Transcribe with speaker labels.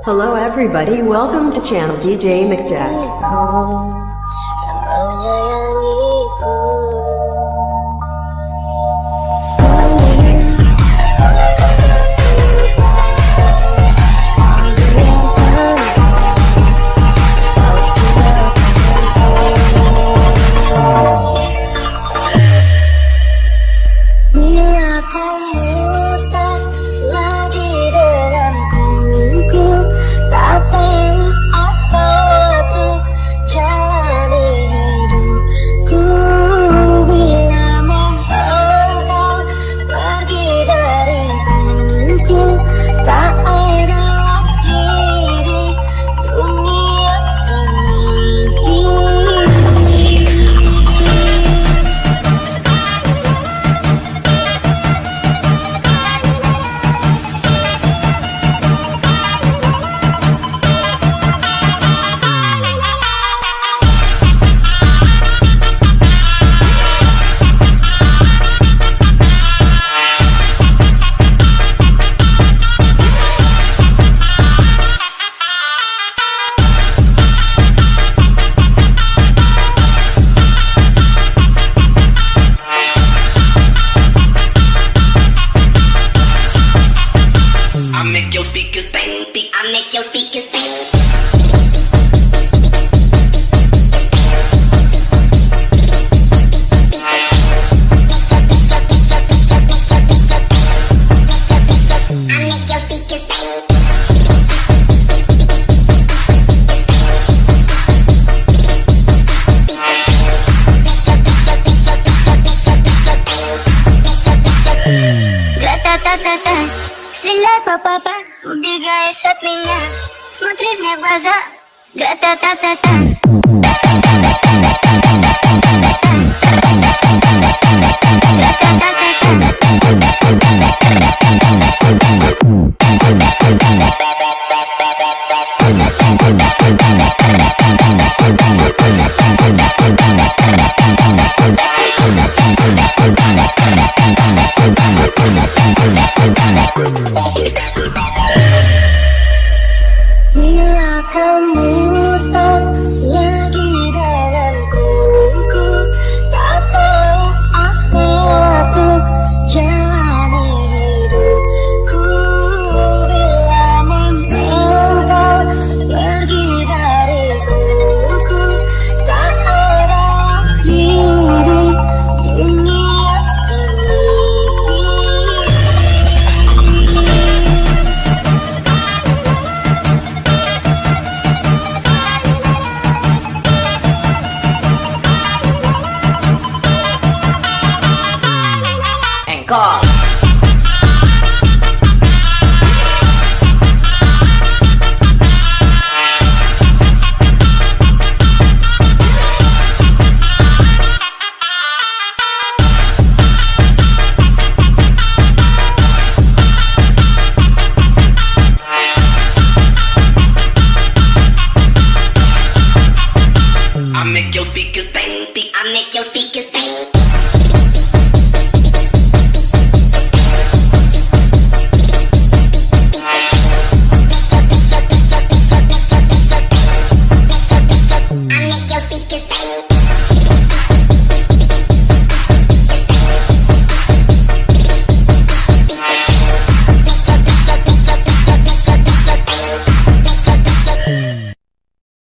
Speaker 1: Hello everybody, welcome to channel DJ McJack.
Speaker 2: Стреляй, папа, убегаешь от меня, смотришь мне в глаза, гра-та-та-та-та. Bila kamu tak lagi denganku, ku tak tahu apa untuk jalani hidupku. Bila engkau pergi dariku, ku tak ada lagi di dunia ini.
Speaker 3: Engkau
Speaker 4: I make your speakers bang, I make your speakers bang.